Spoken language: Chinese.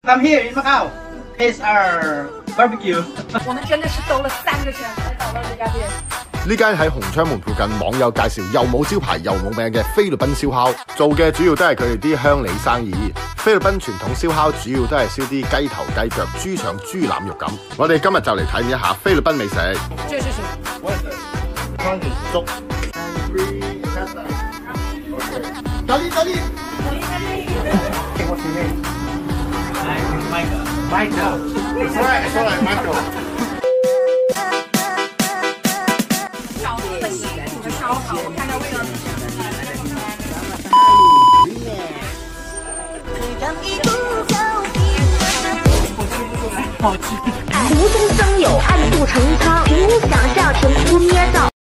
Come here in Macau. It's our barbecue. 我们真的是兜了3个圈才找到这家店。 呢間喺紅窗門附近，網友介紹又冇招牌又冇名嘅菲律賓燒烤，做嘅主要都係佢哋啲鄉里生意。菲律賓傳統燒烤主要都係燒啲雞頭、雞腳、豬腸、豬腩肉咁。我哋今日就嚟體驗一下菲律賓美食。 這是什麼？ 湯圓粥。Michael。 找这么辛苦的烧烤，我看到味道。 好吃。 无中生有，暗度陈仓，凭空想象，凭空捏造。